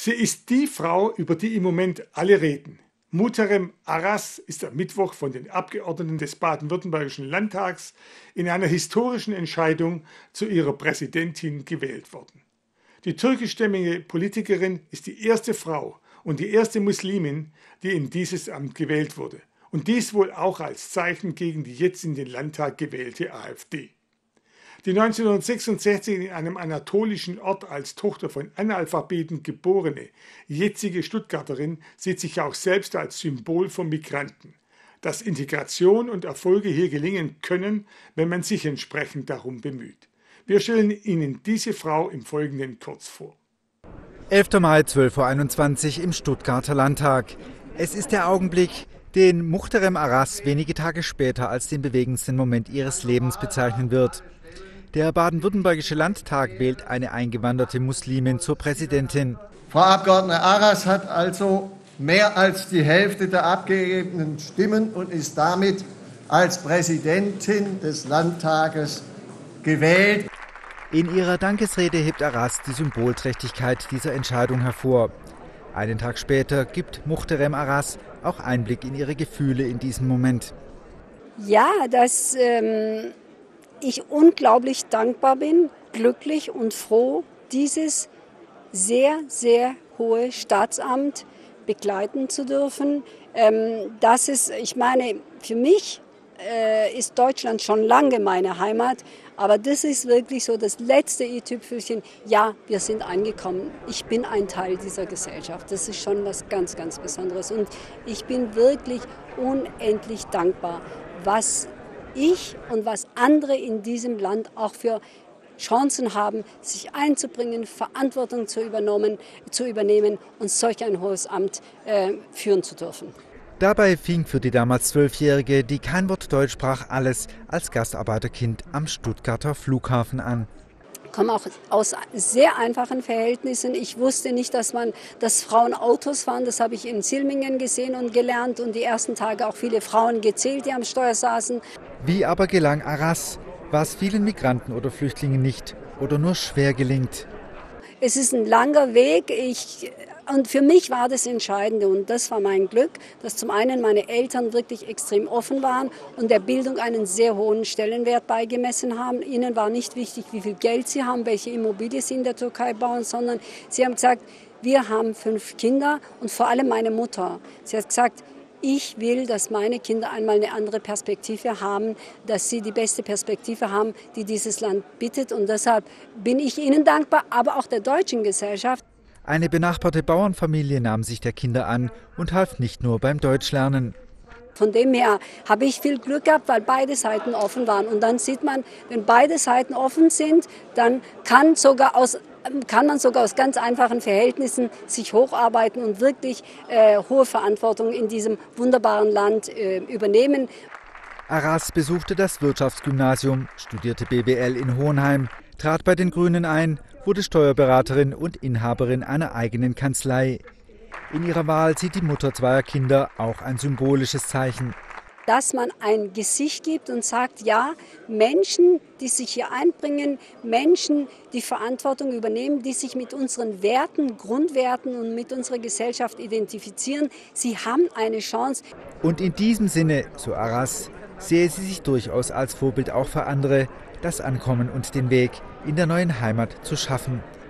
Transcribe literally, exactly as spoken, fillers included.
Sie ist die Frau, über die im Moment alle reden. Muhterem Aras ist am Mittwoch von den Abgeordneten des baden-württembergischen Landtags in einer historischen Entscheidung zu ihrer Präsidentin gewählt worden. Die türkischstämmige Politikerin ist die erste Frau und die erste Muslimin, die in dieses Amt gewählt wurde. Und dies wohl auch als Zeichen gegen die jetzt in den Landtag gewählte AfD. Die neunzehnhundertsechsundsechzig in einem anatolischen Ort als Tochter von Analphabeten geborene, jetzige Stuttgarterin sieht sich auch selbst als Symbol von Migranten. Dass Integration und Erfolge hier gelingen können, wenn man sich entsprechend darum bemüht. Wir stellen Ihnen diese Frau im Folgenden kurz vor. elfter Mai, zwölf Uhr einundzwanzig im Stuttgarter Landtag. Es ist der Augenblick, den Muhterem Aras wenige Tage später als den bewegendsten Moment ihres Lebens bezeichnen wird. Der baden-württembergische Landtag wählt eine eingewanderte Muslimin zur Präsidentin. Frau Abgeordnete Aras hat also mehr als die Hälfte der abgegebenen Stimmen und ist damit als Präsidentin des Landtages gewählt. In ihrer Dankesrede hebt Aras die Symbolträchtigkeit dieser Entscheidung hervor. Einen Tag später gibt Muhterem Aras auch Einblick in ihre Gefühle in diesem Moment. Ja, dass ähm, ich unglaublich dankbar bin, glücklich und froh, dieses sehr, sehr hohe Staatsamt begleiten zu dürfen. Ähm, das ist, ich meine, für mich äh, ist Deutschland schon lange meine Heimat, aber das ist wirklich so das letzte i-Tüpfelchen. Ja, wir sind angekommen. Ich bin ein Teil dieser Gesellschaft. Das ist schon was ganz, ganz Besonderes. Und ich bin wirklich unendlich dankbar, was ich und was andere in diesem Land auch für Chancen haben, sich einzubringen, Verantwortung zu übernehmen, zu übernehmen und solch ein hohes Amt äh, führen zu dürfen. Dabei fing für die damals Zwölfjährige, die kein Wort Deutsch sprach, alles als Gastarbeiterkind am Stuttgarter Flughafen an. Ich komme auch aus sehr einfachen Verhältnissen. Ich wusste nicht, dass man, dass Frauen Autos fahren. Das habe ich in Silmingen gesehen und gelernt und die ersten Tage auch viele Frauen gezählt, die am Steuer saßen. Wie aber gelang Aras, was vielen Migranten oder Flüchtlingen nicht oder nur schwer gelingt? Es ist ein langer Weg. Ich, und für mich war das Entscheidende und das war mein Glück, dass zum einen meine Eltern wirklich extrem offen waren und der Bildung einen sehr hohen Stellenwert beigemessen haben. Ihnen war nicht wichtig, wie viel Geld sie haben, welche Immobilie sie in der Türkei bauen, sondern sie haben gesagt, wir haben fünf Kinder und vor allem meine Mutter. Sie hat gesagt, ich will, dass meine Kinder einmal eine andere Perspektive haben, dass sie die beste Perspektive haben, die dieses Land bietet. Und deshalb bin ich ihnen dankbar, aber auch der deutschen Gesellschaft. Eine benachbarte Bauernfamilie nahm sich der Kinder an und half nicht nur beim Deutschlernen. Von dem her habe ich viel Glück gehabt, weil beide Seiten offen waren. Und dann sieht man, wenn beide Seiten offen sind, dann kann sogar aus kann man sogar aus ganz einfachen Verhältnissen sich hocharbeiten und wirklich äh, hohe Verantwortung in diesem wunderbaren Land äh, übernehmen. Aras besuchte das Wirtschaftsgymnasium, studierte B W L in Hohenheim, trat bei den Grünen ein, wurde Steuerberaterin und Inhaberin einer eigenen Kanzlei. In ihrer Wahl sieht die Mutter zweier Kinder auch ein symbolisches Zeichen. Dass man ein Gesicht gibt und sagt, ja, Menschen, die sich hier einbringen, Menschen, die Verantwortung übernehmen, die sich mit unseren Werten, Grundwerten und mit unserer Gesellschaft identifizieren, sie haben eine Chance. Und in diesem Sinne, so Aras, sehe sie sich durchaus als Vorbild auch für andere, das Ankommen und den Weg in der neuen Heimat zu schaffen.